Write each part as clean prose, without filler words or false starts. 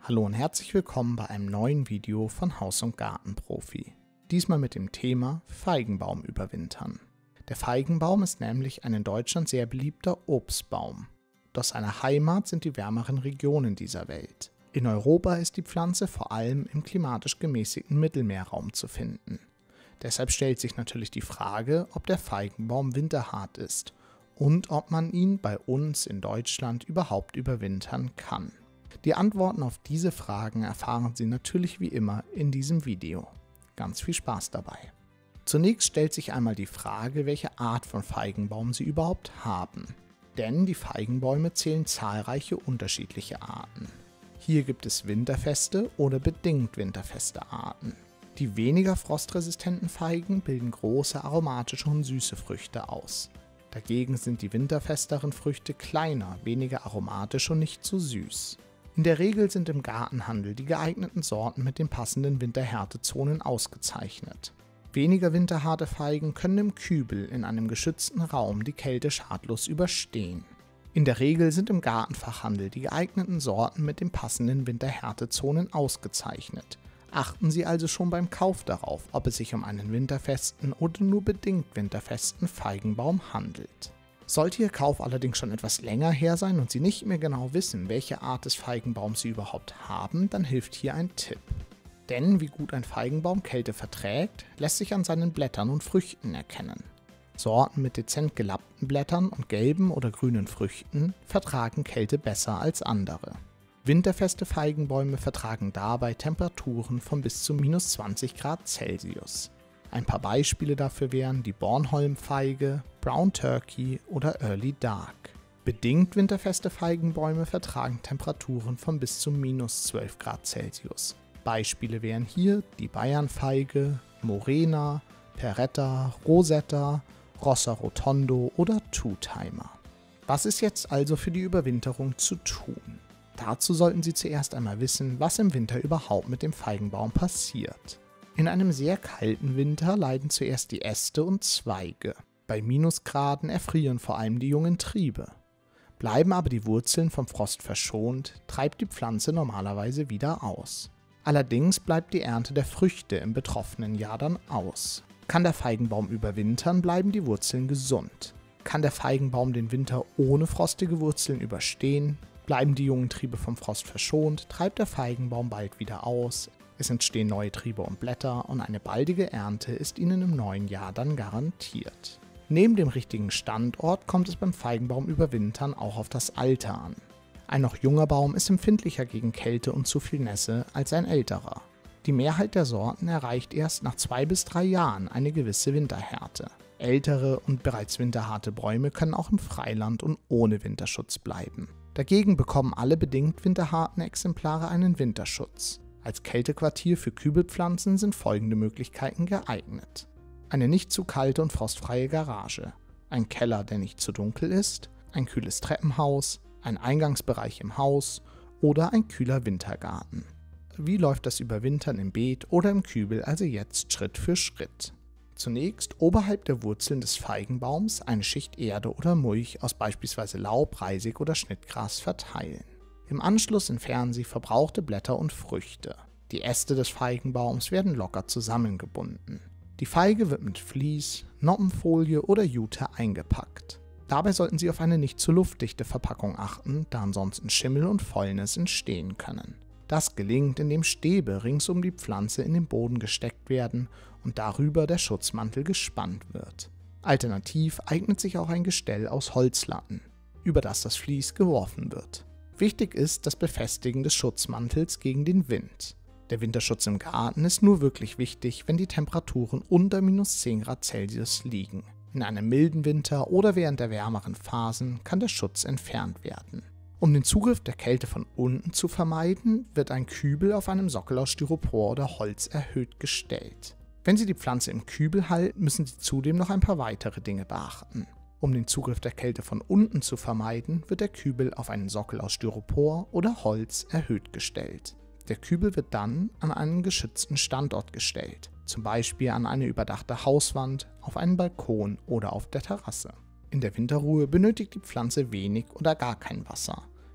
Hallo und herzlich willkommen bei einem neuen Video von Haus- und Gartenprofi. Diesmal mit dem Thema Feigenbaum überwintern. Der Feigenbaum ist nämlich ein in Deutschland sehr beliebter Obstbaum. Doch seine Heimat sind die wärmeren Regionen dieser Welt. In Europa ist die Pflanze vor allem im klimatisch gemäßigten Mittelmeerraum zu finden. Deshalb stellt sich natürlich die Frage, ob der Feigenbaum winterhart ist und ob man ihn bei uns in Deutschland überhaupt überwintern kann. Die Antworten auf diese Fragen erfahren Sie natürlich wie immer in diesem Video. Ganz viel Spaß dabei. Zunächst stellt sich einmal die Frage, welche Art von Feigenbaum Sie überhaupt haben. Denn die Feigenbäume zählen zahlreiche unterschiedliche Arten. Hier gibt es winterfeste oder bedingt winterfeste Arten. Die weniger frostresistenten Feigen bilden große aromatische und süße Früchte aus. Dagegen sind die winterfesteren Früchte kleiner, weniger aromatisch und nicht so süß. In der Regel sind im Gartenhandel die geeigneten Sorten mit den passenden Winterhärtezonen ausgezeichnet. Weniger winterharte Feigen können im Kübel in einem geschützten Raum die Kälte schadlos überstehen. In der Regel sind im Gartenfachhandel die geeigneten Sorten mit den passenden Winterhärtezonen ausgezeichnet. Achten Sie also schon beim Kauf darauf, ob es sich um einen winterfesten oder nur bedingt winterfesten Feigenbaum handelt. Sollte Ihr Kauf allerdings schon etwas länger her sein und Sie nicht mehr genau wissen, welche Art des Feigenbaums Sie überhaupt haben, dann hilft hier ein Tipp. Denn wie gut ein Feigenbaum Kälte verträgt, lässt sich an seinen Blättern und Früchten erkennen. Sorten mit dezent gelappten Blättern und gelben oder grünen Früchten vertragen Kälte besser als andere. Winterfeste Feigenbäume vertragen dabei Temperaturen von bis zu -20 Grad Celsius. Ein paar Beispiele dafür wären die Bornholm-Feige, Brown Turkey oder Early Dark. Bedingt winterfeste Feigenbäume vertragen Temperaturen von bis zu -12 Grad Celsius. Beispiele wären hier die Bayernfeige, Morena, Peretta, Rosetta, Rossa Rotondo oder Two-Timer. Was ist jetzt also für die Überwinterung zu tun? Dazu sollten Sie zuerst einmal wissen, was im Winter überhaupt mit dem Feigenbaum passiert. In einem sehr kalten Winter leiden zuerst die Äste und Zweige. Bei Minusgraden erfrieren vor allem die jungen Triebe. Bleiben aber die Wurzeln vom Frost verschont, treibt die Pflanze normalerweise wieder aus. Allerdings bleibt die Ernte der Früchte im betroffenen Jahr dann aus. Kann der Feigenbaum überwintern, bleiben die Wurzeln gesund. Kann der Feigenbaum den Winter ohne frostige Wurzeln überstehen, bleiben die jungen Triebe vom Frost verschont, treibt der Feigenbaum bald wieder aus, es entstehen neue Triebe und Blätter und eine baldige Ernte ist Ihnen im neuen Jahr dann garantiert. Neben dem richtigen Standort kommt es beim Feigenbaum überwintern auch auf das Alter an. Ein noch junger Baum ist empfindlicher gegen Kälte und zu viel Nässe als ein älterer. Die Mehrheit der Sorten erreicht erst nach 2 bis 3 Jahren eine gewisse Winterhärte. Ältere und bereits winterharte Bäume können auch im Freiland und ohne Winterschutz bleiben. Dagegen bekommen alle bedingt winterharten Exemplare einen Winterschutz. Als Kältequartier für Kübelpflanzen sind folgende Möglichkeiten geeignet: eine nicht zu kalte und frostfreie Garage, ein Keller, der nicht zu dunkel ist, ein kühles Treppenhaus, ein Eingangsbereich im Haus oder ein kühler Wintergarten. Wie läuft das Überwintern im Beet oder im Kübel also jetzt Schritt für Schritt? Zunächst oberhalb der Wurzeln des Feigenbaums eine Schicht Erde oder Mulch aus beispielsweise Laub, Reisig oder Schnittgras verteilen. Im Anschluss entfernen Sie verbrauchte Blätter und Früchte. Die Äste des Feigenbaums werden locker zusammengebunden. Die Feige wird mit Vlies, Noppenfolie oder Jute eingepackt. Dabei sollten Sie auf eine nicht zu luftdichte Verpackung achten, da ansonsten Schimmel und Fäulnis entstehen können. Das gelingt, indem Stäbe rings um die Pflanze in den Boden gesteckt werden und darüber der Schutzmantel gespannt wird. Alternativ eignet sich auch ein Gestell aus Holzlatten, über das das Vlies geworfen wird. Wichtig ist das Befestigen des Schutzmantels gegen den Wind. Der Winterschutz im Garten ist nur wirklich wichtig, wenn die Temperaturen unter -10 Grad Celsius liegen. In einem milden Winter oder während der wärmeren Phasen kann der Schutz entfernt werden. Um den Zugriff der Kälte von unten zu vermeiden, wird ein Kübel auf einem Sockel aus Styropor oder Holz erhöht gestellt. Wenn Sie die Pflanze im Kübel halten, müssen Sie zudem noch ein paar weitere Dinge beachten. Um den Zugriff der Kälte von unten zu vermeiden, wird der Kübel auf einen Sockel aus Styropor oder Holz erhöht gestellt. Der Kübel wird dann an einen geschützten Standort gestellt, zum Beispiel an eine überdachte Hauswand, auf einen Balkon oder auf der Terrasse. In der Winterruhe benötigt die Pflanze wenig oder gar kein Wasser.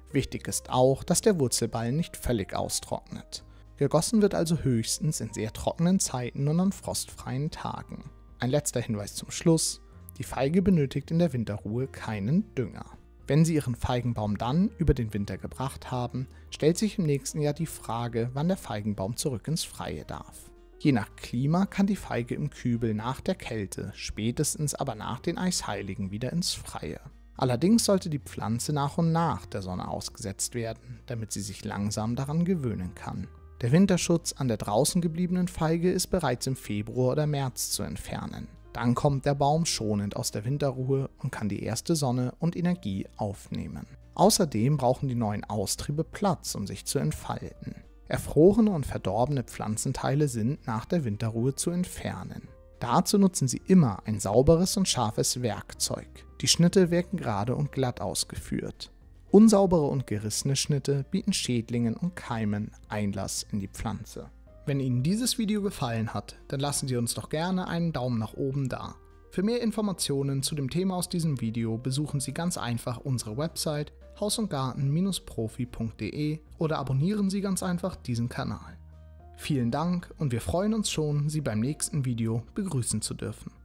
Wichtig ist auch, dass der Wurzelballen nicht völlig austrocknet. Gegossen wird also höchstens in sehr trockenen Zeiten und an frostfreien Tagen. Ein letzter Hinweis zum Schluss: Die Feige benötigt in der Winterruhe keinen Dünger. Wenn Sie Ihren Feigenbaum dann über den Winter gebracht haben, stellt sich im nächsten Jahr die Frage, wann der Feigenbaum zurück ins Freie darf. Je nach Klima kann die Feige im Kübel nach der Kälte, spätestens aber nach den Eisheiligen wieder ins Freie. Allerdings sollte die Pflanze nach und nach der Sonne ausgesetzt werden, damit sie sich langsam daran gewöhnen kann. Der Winterschutz an der draußen gebliebenen Feige ist bereits im Februar oder März zu entfernen. Dann kommt der Baum schonend aus der Winterruhe und kann die erste Sonne und Energie aufnehmen. Außerdem brauchen die neuen Austriebe Platz, um sich zu entfalten. Erfrorene und verdorbene Pflanzenteile sind nach der Winterruhe zu entfernen. Dazu nutzen Sie immer ein sauberes und scharfes Werkzeug. Die Schnitte werden gerade und glatt ausgeführt. Unsaubere und gerissene Schnitte bieten Schädlingen und Keimen Einlass in die Pflanze. Wenn Ihnen dieses Video gefallen hat, dann lassen Sie uns doch gerne einen Daumen nach oben da. Für mehr Informationen zu dem Thema aus diesem Video besuchen Sie ganz einfach unsere Website hausundgarten-profi.de oder abonnieren Sie ganz einfach diesen Kanal. Vielen Dank und wir freuen uns schon, Sie beim nächsten Video begrüßen zu dürfen.